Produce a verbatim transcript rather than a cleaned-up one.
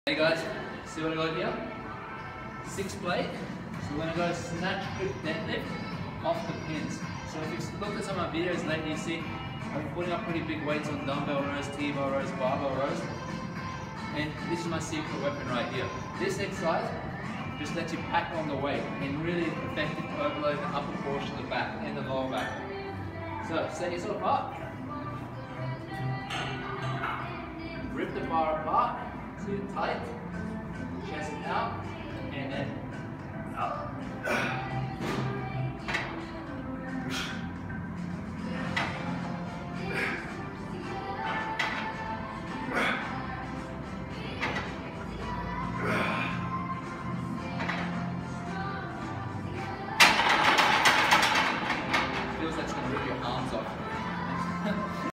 Hey guys, see what I got here? Six plate. So we're going to go snatch grip deadlift off the pins. So if you've looked at some of my videos lately, you see I've been putting up pretty big weights on dumbbell rows, T-bar rows, barbell rows. And this is my secret weapon right here. This exercise just lets you pack on the weight and really effective to overload the upper portion of the back and the lower back. So set yourself up. Rip the bar apart. So you're tight, chest out, and then up.